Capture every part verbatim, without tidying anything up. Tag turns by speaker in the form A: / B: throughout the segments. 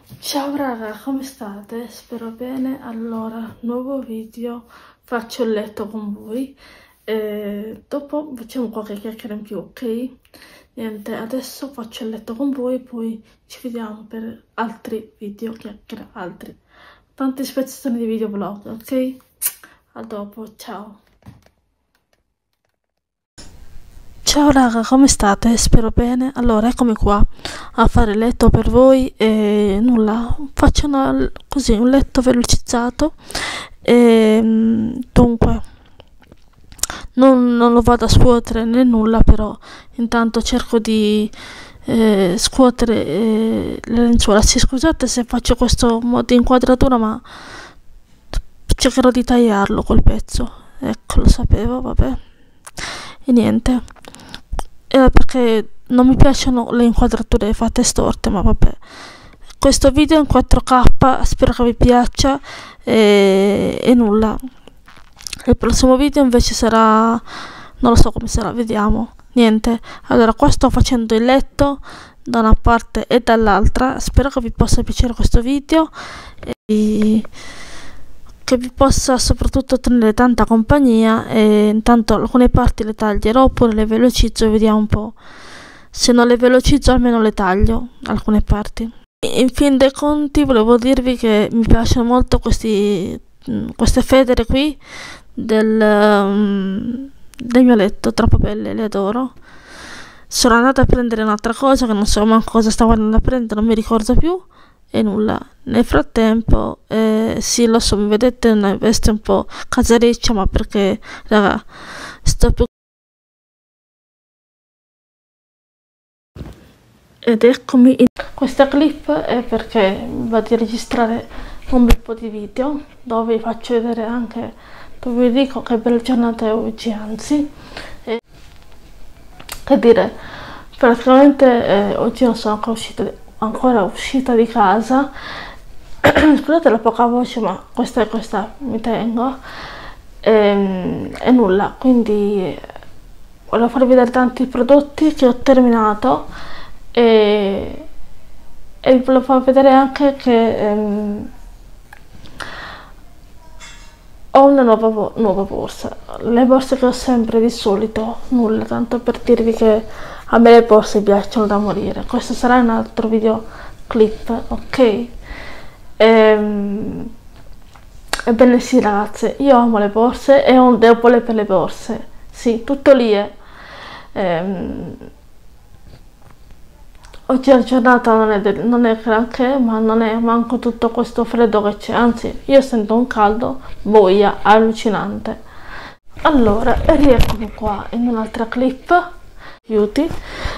A: Ciao raga, come state? Spero bene. Allora, nuovo video, faccio il letto con voi e dopo facciamo qualche chiacchiera in più, ok? Niente, adesso faccio il letto con voi, poi ci vediamo per altri video, chiacchiere, altri tante spezzoni di video vlog, ok? A dopo, ciao! Ciao raga, come state? Spero bene. Allora, eccomi qua a fare il letto per voi e nulla, faccio una, così un letto velocizzato e dunque non, non lo vado a scuotere né nulla, però intanto cerco di eh, scuotere eh, le lenzuola. Sì, scusate se faccio questo modo di inquadratura, ma cercherò di tagliarlo quel pezzo. Ecco, lo sapevo, vabbè. E niente, eh, perché non mi piacciono le inquadrature fatte storte, ma vabbè. Questo video in quattro K, spero che vi piaccia e, e nulla. Il prossimo video invece sarà, non lo so come sarà, vediamo. Niente, allora qua sto facendo il letto da una parte e dall'altra. Spero che vi possa piacere questo video e che vi possa soprattutto tenere tanta compagnia. E intanto alcune parti le taglierò oppure le velocizzo, vediamo un po'. Se non le velocizzo almeno le taglio alcune parti. In fin dei conti volevo dirvi che mi piacciono molto questi, queste federe qui del, um, del mio letto, troppo belle, le adoro. Sono andata a prendere un'altra cosa che non so manco cosa stavo andando a prendere, non mi ricordo più e nulla. Nel frattempo eh, sì, lo so, mi vedete in una veste un po' casareccia, ma perché raga sto più. Ed eccomi in questa clip è perché vado a registrare un bel po' di video dove vi faccio vedere anche, dove vi dico che bella giornata è oggi, anzi e, che dire, praticamente eh, oggi non sono ancora uscita, ancora uscita di casa. Scusate la poca voce, ma questa è questa, mi tengo e, e nulla, quindi volevo farvi vedere tanti prodotti che ho terminato e, e vi volevo far vedere anche che ehm, ho una nuova, nuova borsa, le borse che ho sempre di solito, nulla, tanto per dirvi che a me le borse piacciono da morire. Questo sarà un altro video clip, ok? Ehm, ebbene sì ragazze, io amo le borse e ho un debole per le borse, sì, tutto lì è. Ehm, Oggi la giornata non è, del, non è granché, ma non è manco tutto questo freddo che c'è, anzi io sento un caldo boia allucinante. Allora, rieccomi qua in un'altra clip beauty.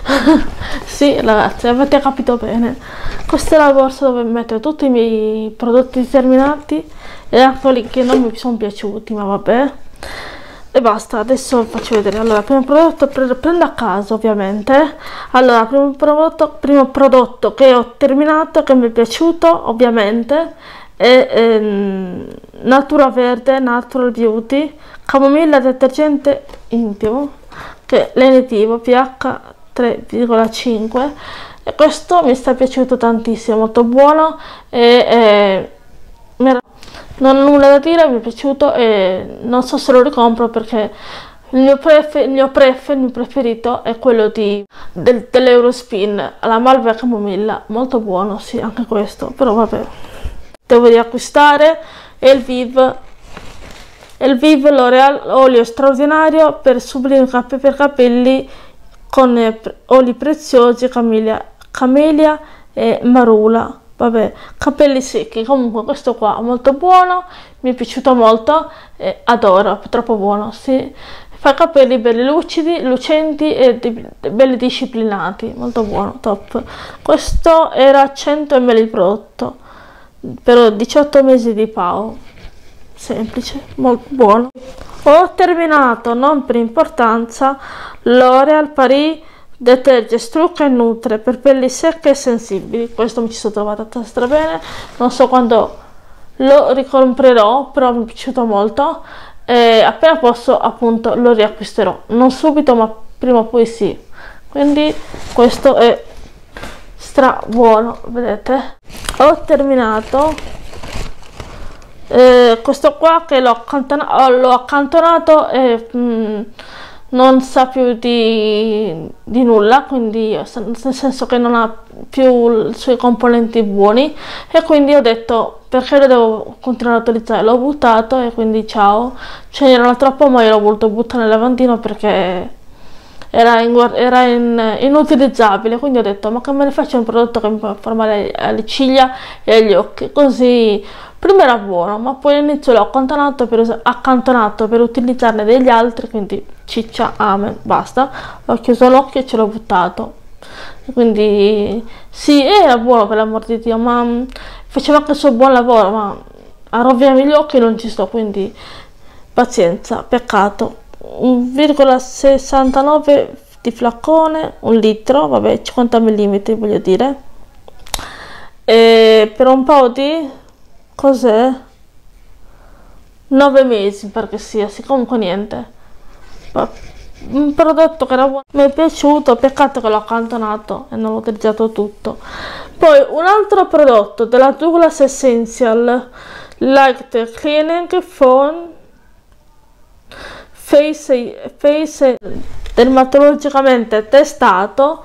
A: Sì ragazzi, avete capito bene, questa è la borsa dove metto tutti i miei prodotti terminati e anche quelli che non mi sono piaciuti, ma vabbè. E basta, adesso vi faccio vedere. Allora, primo prodotto, prendo a caso ovviamente. Allora, primo prodotto, primo prodotto che ho terminato, che mi è piaciuto ovviamente, è ehm, Natura Verde Natural Beauty Camomilla detergente intimo, che è l'enitivo pH tre virgola cinque, e questo mi sta piaciuto tantissimo, molto buono e eh, non ho nulla da dire, mi è piaciuto e non so se lo ricompro perché il mio, prefe, il mio, prefe, il mio preferito è quello di, del, dell'Eurospin alla malva camomilla, molto buono, sì, anche questo, però vabbè. Devo riacquistare il Viv, il Viv L'Oreal olio straordinario per sublime per capelli con eh, oli preziosi, camelia, camelia e marula. Vabbè, capelli secchi. Comunque questo qua è molto buono, mi è piaciuto molto, eh, adoro, è troppo buono, sì. Fa capelli belli lucidi, lucenti e di, belli disciplinati, molto buono, top. Questo era cento millilitri il prodotto, per diciotto mesi di P A O, semplice, molto buono. Ho terminato, non per importanza, L'Oreal Paris Deterge, strucca e nutre per pelli secche e sensibili. Questo mi ci sono trovata stra bene, non so quando lo ricomprerò, però mi è piaciuto molto e appena posso appunto lo riacquisterò, non subito ma prima o poi sì. Quindi questo è stra buono, vedete. ho terminato eh, questo qua che l'ho accantonato, l'ho accantonato e mh, non sa più di, di nulla, quindi nel senso che non ha più i suoi componenti buoni, e quindi ho detto perché lo devo continuare a utilizzare, l'ho buttato e quindi ciao. Ce n'erano troppo, ma io l'ho voluto buttare nel lavandino perché era, in, era in, inutilizzabile, quindi ho detto ma che me ne faccio un prodotto che mi fa formare le ciglia e agli occhi, così prima era buono, ma poi all'inizio l'ho accantonato per, accantonato per utilizzarne degli altri, quindi ciccia, amen, basta. Ho chiuso l'occhio e ce l'ho buttato. Quindi sì, era buono per l'amor di Dio, ma mh, faceva anche il suo buon lavoro, ma a rovinarmi gli occhi non ci sto, quindi pazienza, peccato. un virgola sessantanove di flacone, un litro, vabbè, cinquanta millimetri voglio dire, e per un po' di cos'è? nove mesi perché sia, sì, comunque niente. Un prodotto che era buono, mi è piaciuto, peccato che l'ho accantonato e non l'ho utilizzato tutto. Poi un altro prodotto della Douglas Essential Light Cleaning Foam Face, face dermatologicamente testato,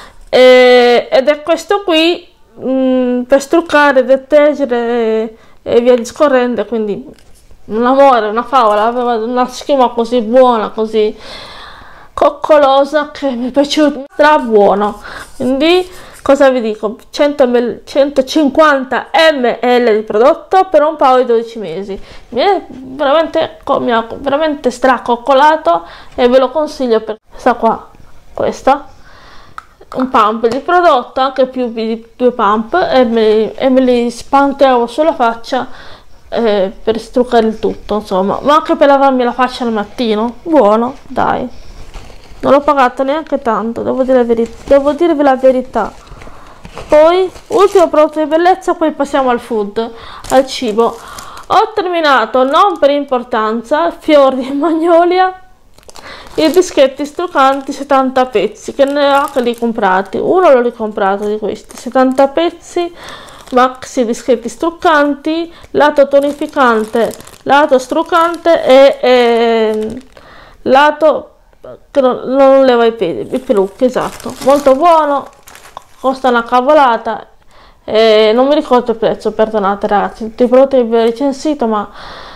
A: e, ed è questo qui mh, per struccare, detergere e, e via discorrendo, quindi un amore, una favola, aveva una schiuma così buona, così coccolosa che mi è piaciuto, stra buono. Quindi cosa vi dico? centocinquanta millilitri di prodotto per un paio di dodici mesi. Mi è veramente, mi ha veramente stracoccolato e ve lo consiglio per questa qua, questa un pump di prodotto, anche più di due pump, e me, e me li spanteavo sulla faccia eh, per struccare il tutto, insomma, ma anche per lavarmi la faccia al mattino. Buono, dai, non l'ho pagato neanche tanto, devo dire la verità, devo dirvi la verità. Poi ultimo prodotto di bellezza, poi passiamo al food, al cibo. Ho terminato, non per importanza, fior di magnolia, i dischetti struccanti settanta pezzi, che ne ho anche lì comprati, uno l'ho ricomprato di questi settanta pezzi, maxi dischetti struccanti, lato tonificante, lato struccante e, e lato che non, non leva i, peli, i pelucchi, esatto, molto buono, costa una cavolata, e non mi ricordo il prezzo, perdonate ragazzi, tutti i prodotti che vi ho recensito, ma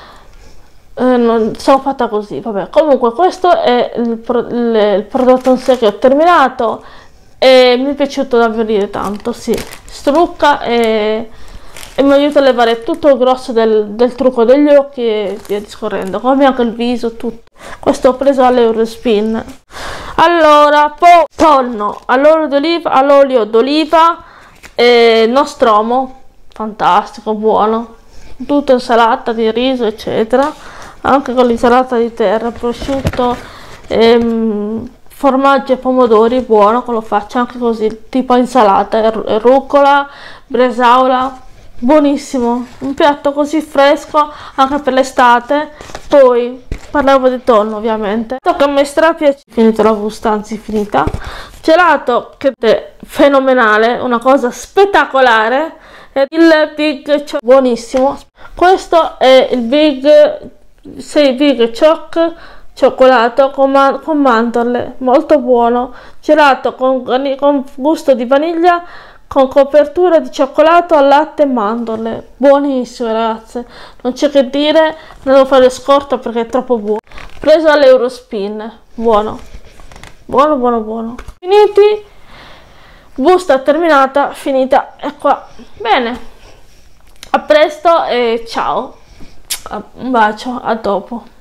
A: eh, non sono fatta così, vabbè. Comunque questo è il, pro, il, il prodotto in sé che ho terminato e mi è piaciuto davvero tanto, sì, strucca e, e mi aiuta a levare tutto il grosso del, del trucco degli occhi e via discorrendo, come anche il viso, tutto. Questo ho preso all'Eurospin. Allora, poi tonno all'olio d'oliva, all'olio d'oliva e nostromo, fantastico, buono, tutto insalata di riso eccetera, anche con l'insalata di terra, prosciutto, ehm, formaggio e pomodori, buono, lo faccio anche così, tipo insalata, rucola, bresaola, buonissimo, un piatto così fresco anche per l'estate. Poi parlavo di tonno ovviamente, so che mi strapiace, finito la busta, anzi finita, gelato che è fenomenale, una cosa spettacolare, è il Big Choc, buonissimo. Questo è il Big sei Big Choc cioccolato con, man con mandorle, molto buono, gelato con, con gusto di vaniglia con copertura di cioccolato al latte e mandorle, buonissimo ragazze, non c'è che dire, non devo fare scorta perché è troppo buono. Preso all'Eurospin, buono, buono buono buono. Finiti, busta terminata, finita, è qua. Bene, a presto e ciao, un bacio, a dopo.